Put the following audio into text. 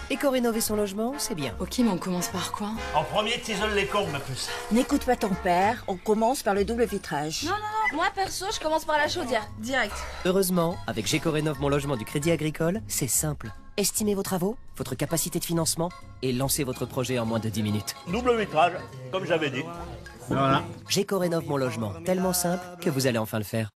Éco-rénover son logement, c'est bien. Ok, mais on commence par quoi? En premier, t'isole les combes, ma puce. N'écoute pas ton père, on commence par le double vitrage. Non, moi perso, je commence par la chaudière, direct. Heureusement, avec Géco-Rénov mon logement du Crédit Agricole, c'est simple. Estimez vos travaux, votre capacité de financement et lancez votre projet en moins de 10 minutes. Double vitrage, comme j'avais dit. Voilà. Géco-Rénov mon logement, tellement simple que vous allez enfin le faire.